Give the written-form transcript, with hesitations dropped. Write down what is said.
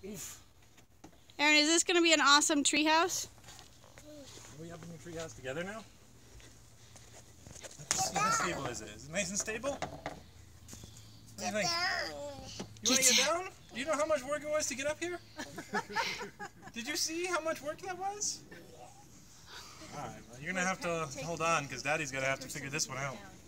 Oof. Aaron, is this going to be an awesome treehouse? Are we up in the treehouse together now? Let's see how stable is it? Is it nice and stable? What do you think? You want to get down? Do you know how much work it was to get up here? Did you see how much work that was? Alright, well, you're going to have to hold on because Daddy's going to have to figure this one out.